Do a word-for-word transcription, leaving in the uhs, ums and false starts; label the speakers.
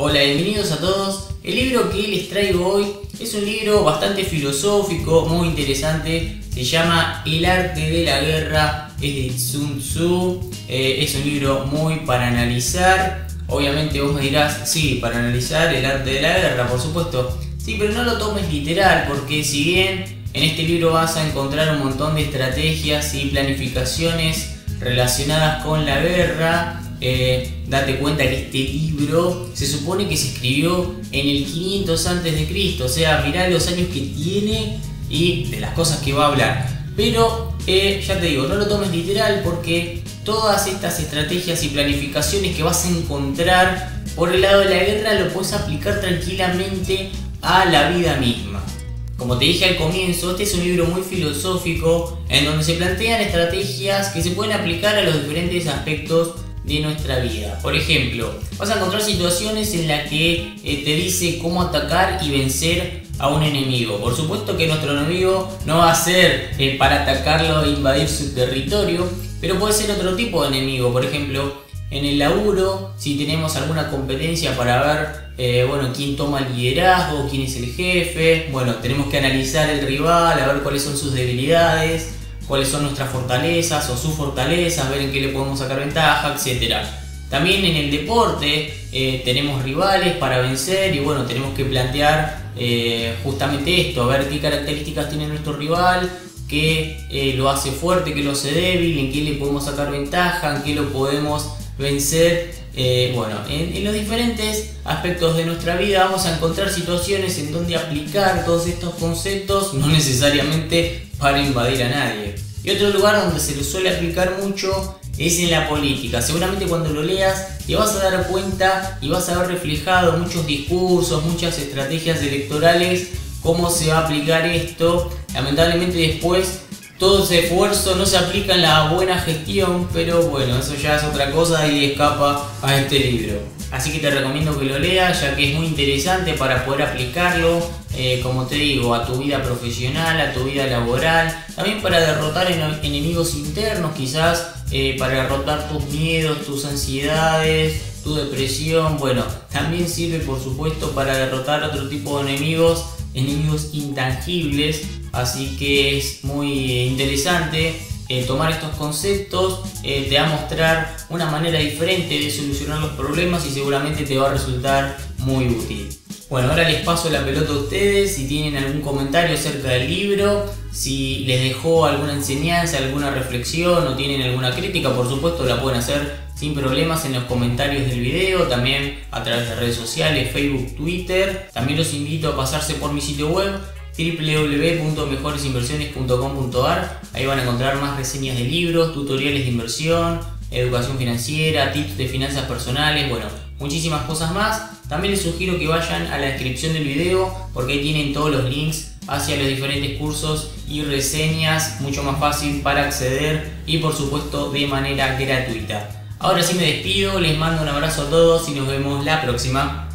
Speaker 1: Hola, bienvenidos a todos. El libro que les traigo hoy es un libro bastante filosófico, muy interesante. Se llama El arte de la guerra, es de Sun Tzu. Eh, es un libro muy para analizar. Obviamente vos me dirás, sí, para analizar el arte de la guerra, por supuesto. Sí, pero no lo tomes literal, porque si bien en este libro vas a encontrar un montón de estrategias y planificaciones relacionadas con la guerra, Eh, date cuenta que este libro se supone que se escribió en el quinientos antes de Cristo, o sea, mirá los años que tiene y de las cosas que va a hablar. Pero eh, ya te digo, no lo tomes literal, porque todas estas estrategias y planificaciones que vas a encontrar por el lado de la guerra lo puedes aplicar tranquilamente a la vida misma. Como te dije al comienzo, este es un libro muy filosófico en donde se plantean estrategias que se pueden aplicar a los diferentes aspectos de nuestra vida. Por ejemplo, vas a encontrar situaciones en las que eh, te dice cómo atacar y vencer a un enemigo. Por supuesto que nuestro enemigo no va a ser eh, para atacarlo e invadir su territorio, pero puede ser otro tipo de enemigo. Por ejemplo, en el laburo, si tenemos alguna competencia para ver eh, bueno, quién toma el liderazgo, quién es el jefe, bueno, tenemos que analizar el rival, a ver cuáles son sus debilidades, cuáles son nuestras fortalezas o sus fortalezas, ver en qué le podemos sacar ventaja, etcétera. También en el deporte eh, tenemos rivales para vencer y bueno, tenemos que plantear eh, justamente esto, a ver qué características tiene nuestro rival, qué eh, lo hace fuerte, qué lo hace débil, en qué le podemos sacar ventaja, en qué lo podemos vencer. Eh, bueno, en, en los diferentes aspectos de nuestra vida vamos a encontrar situaciones en donde aplicar todos estos conceptos, no necesariamente para invadir a nadie. Y otro lugar donde se lo suele aplicar mucho es en la política. Seguramente cuando lo leas te vas a dar cuenta y vas a ver reflejado muchos discursos, muchas estrategias electorales, cómo se va a aplicar esto. Lamentablemente después todo ese esfuerzo no se aplica en la buena gestión, pero bueno, eso ya es otra cosa y escapa a este libro. Así que te recomiendo que lo leas, ya que es muy interesante para poder aplicarlo, eh, como te digo, a tu vida profesional, a tu vida laboral, también para derrotar en enemigos internos, quizás eh, para derrotar tus miedos, tus ansiedades, tu depresión. Bueno, también sirve por supuesto para derrotar otro tipo de enemigos, enemigos intangibles. Así que es muy interesante eh, tomar estos conceptos, eh, te va a mostrar una manera diferente de solucionar los problemas y seguramente te va a resultar muy útil. Bueno, ahora les paso la pelota a ustedes. Si tienen algún comentario acerca del libro, si les dejó alguna enseñanza, alguna reflexión o tienen alguna crítica, por supuesto la pueden hacer sin problemas en los comentarios del video, también a través de redes sociales, Facebook, Twitter. También los invito a pasarse por mi sitio web w w w punto mejores inversiones punto com punto a r. Ahí van a encontrar más reseñas de libros, tutoriales de inversión, educación financiera, tips de finanzas personales, bueno, muchísimas cosas más. También les sugiero que vayan a la descripción del video, porque ahí tienen todos los links hacia los diferentes cursos y reseñas, mucho más fácil para acceder y por supuesto de manera gratuita. Ahora sí me despido, les mando un abrazo a todos y nos vemos la próxima.